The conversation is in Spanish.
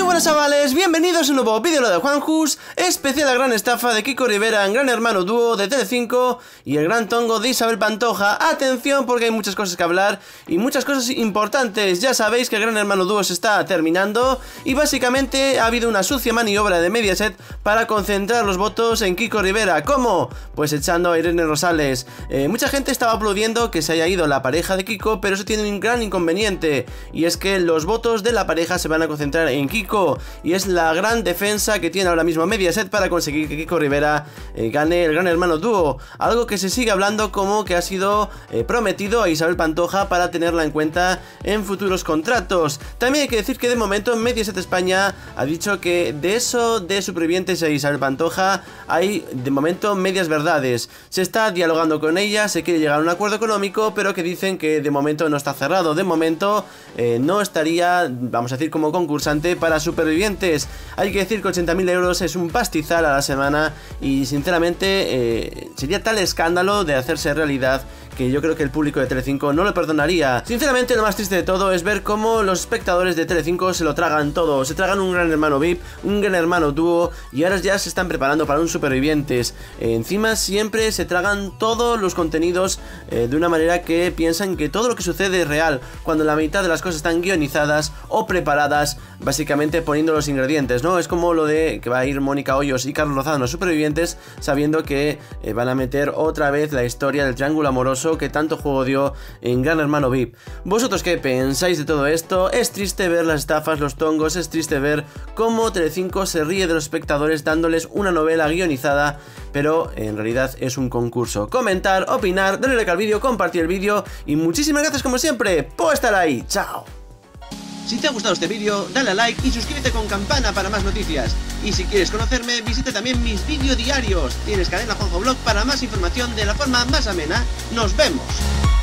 buenas chavales, bienvenidos a un nuevo vídeo de Juanjus, especial la gran estafa de Kiko Rivera en Gran Hermano Dúo de Telecinco y el gran tongo de Isabel Pantoja. Atención porque hay muchas cosas que hablar y muchas cosas importantes. Ya sabéis que el Gran Hermano Dúo se está terminando y básicamente ha habido una sucia maniobra de Mediaset para concentrar los votos en Kiko Rivera. ¿Cómo? Pues echando a Irene Rosales. Mucha gente estaba aplaudiendo que se haya ido la pareja de Kiko, pero eso tiene un gran inconveniente y es que los votos de la pareja se van a concentrar en Kiko. Y es la gran defensa que tiene ahora mismo Mediaset para conseguir que Kiko Rivera gane el Gran Hermano Dúo. Algo que se sigue hablando como que ha sido prometido a Isabel Pantoja para tenerla en cuenta en futuros contratos. También hay que decir que de momento Mediaset España ha dicho que de eso de Supervivientes a Isabel Pantoja hay de momento medias verdades. Se está dialogando con ella, se quiere llegar a un acuerdo económico, pero que dicen que de momento no está cerrado. De momento no estaría, vamos a decir, como concursante para Supervivientes. Hay que decir que 80.000 euros es un pastizal a la semana y sinceramente sería tal escándalo de hacerse realidad que yo creo que el público de Telecinco no lo perdonaría. Sinceramente lo más triste de todo es ver cómo los espectadores de Telecinco se lo tragan todo. Se tragan un Gran Hermano VIP, un Gran Hermano Dúo y ahora ya se están preparando para un Supervivientes. Encima siempre se tragan todos los contenidos de una manera que piensan que todo lo que sucede es real, cuando la mitad de las cosas están guionizadas o preparadas, básicamente poniendo los ingredientes, ¿no? Es como lo de que va a ir Mónica Hoyos y Carlos Lozano a Supervivientes sabiendo que van a meter otra vez la historia del triángulo amoroso que tanto juego dio en Gran Hermano VIP. ¿Vosotros qué pensáis de todo esto? Es triste ver las estafas, los tongos, es triste ver cómo Telecinco se ríe de los espectadores dándoles una novela guionizada, pero en realidad es un concurso. Comentar, opinar, darle like al vídeo, compartir el vídeo y muchísimas gracias como siempre por estar ahí. ¡Chao! Si te ha gustado este vídeo, dale a like y suscríbete con campana para más noticias. Y si quieres conocerme, visita también mis vídeos diarios. Tienes Cadena Juanjo Blog para más información de la forma más amena. ¡Nos vemos!